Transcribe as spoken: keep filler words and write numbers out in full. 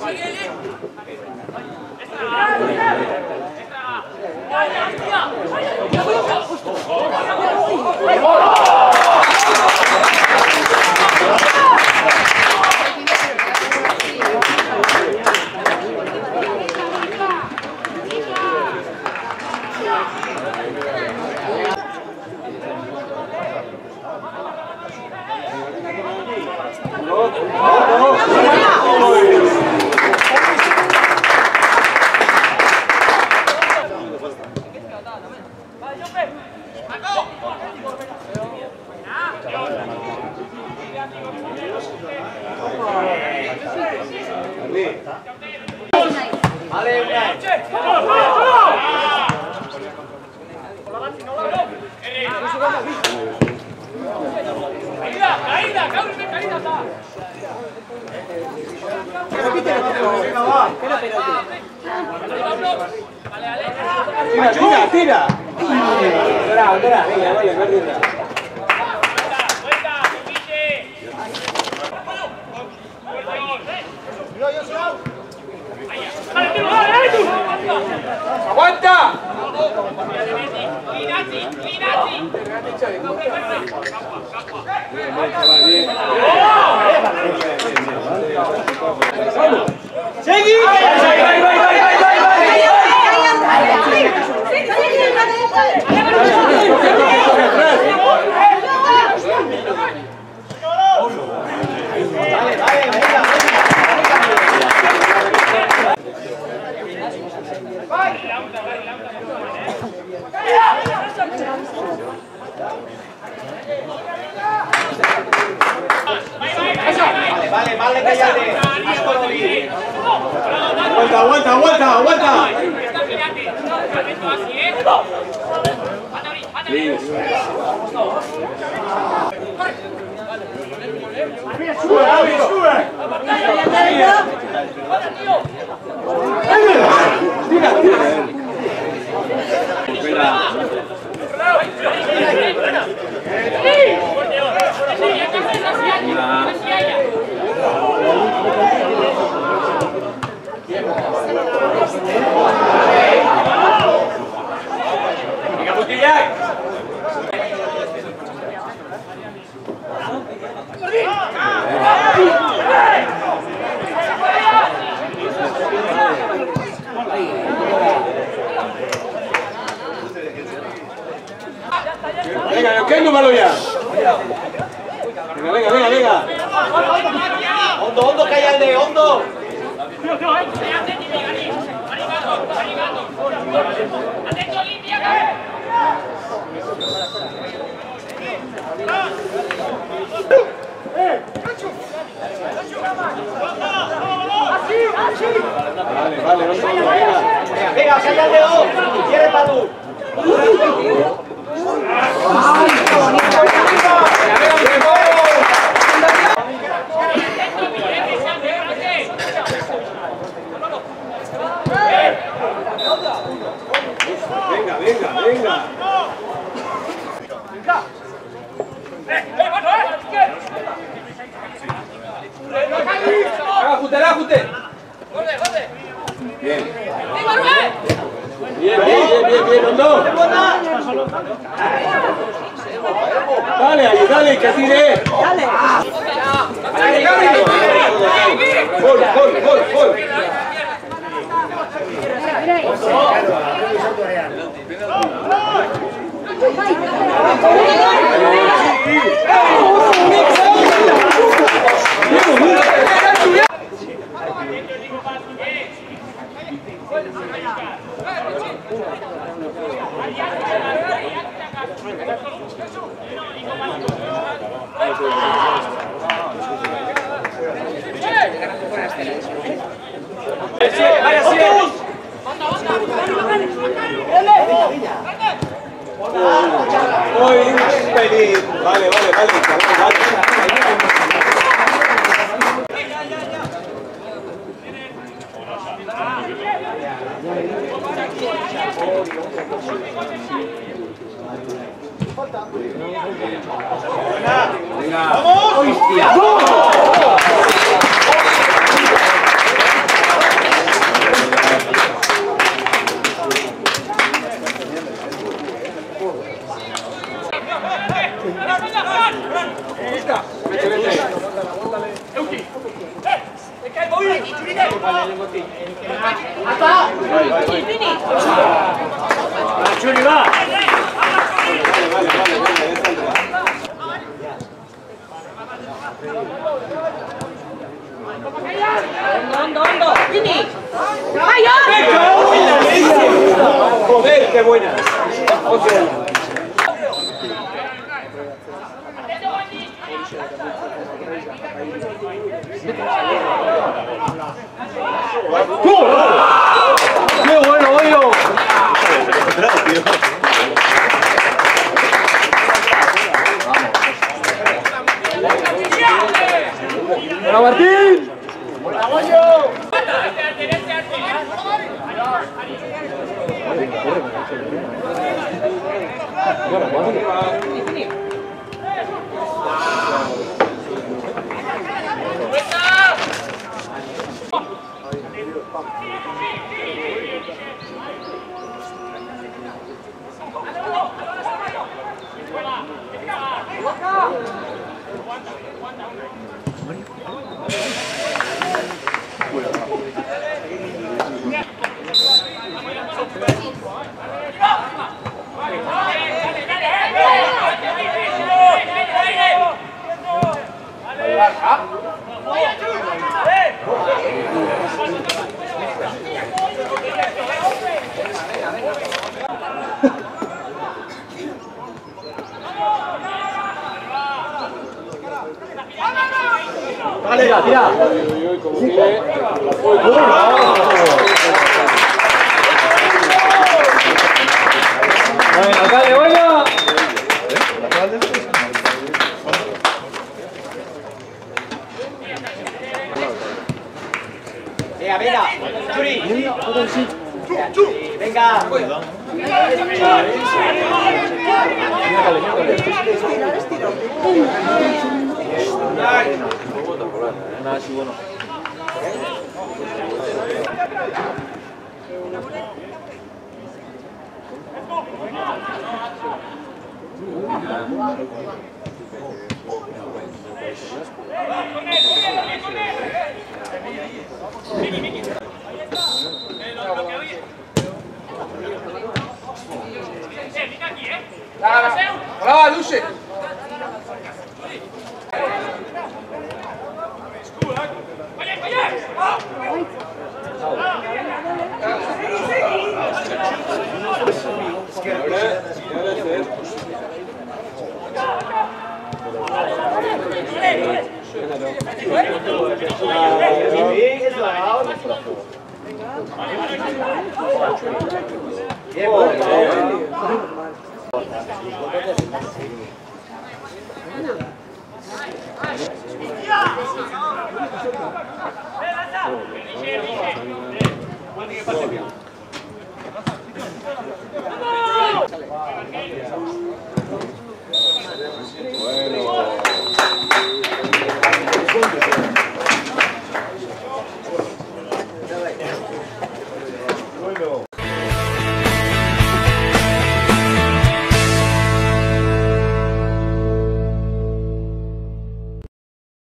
Tira, tira. Espera, espera, venga, vaya, venga. ¡Aguanta! ¡Seguí! Vale, vale, cállate. Aguanta, aguanta, aguanta, aguanta. Sube, sube. Tira, tira. Venga, ¿qué número ya? Venga, venga, venga, venga. Hondo, hondo, cállate, hondo. Atento, limpia, Vale, vale, venga. Venga, cállate, oh. Quiere Padu. Venga, venga, venga. Ajuste, ajuste. Bien. Bien, bien, bien, bien, bien, no. Dale, ahí, dale, que tire. Dale. Gol, gol, gol, gol. Vaya, sí. Muy feliz. Vale, vale, vale. Venga. ¡Vamos! ¡Hostia! Churi, va. Vale, vale, vale, vale, Hondo, hondo, Vini. ¡Mayor! Joder, qué buena. Otra. ¡Qué bueno, Hoyo! ¡Hola, Martín! ¡Hola, Hoyo! Dale, tira, tira. Bueno, alcalde, bueno. Venga, venga, Churi. Venga. Nada, sí, bueno. ¡Brava, Luce! Bien,